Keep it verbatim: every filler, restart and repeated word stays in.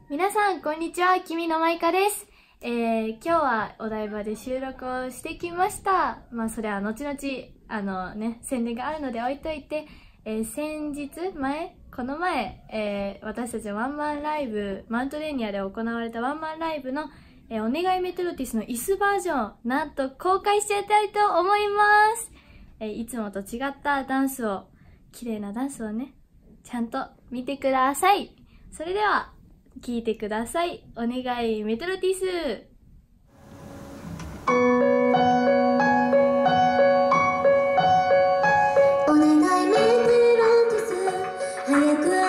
皆さんこんにちは、君のマイカです。えー、今日はお台場で収録をしてきました。まあそれは後々あのね宣伝があるので置いといて、えー、先日前この前、えー、私たちのワンマンライブマウントレーニアで行われたワンマンライブの、えー、お願いメトロティスの椅子バージョンなんと公開していきたいと思います。えー、いつもと違ったダンスを綺麗なダンスをねちゃんと見てください。それでは聞いてください。お願いメトロティス。 お願いメトロティス、早く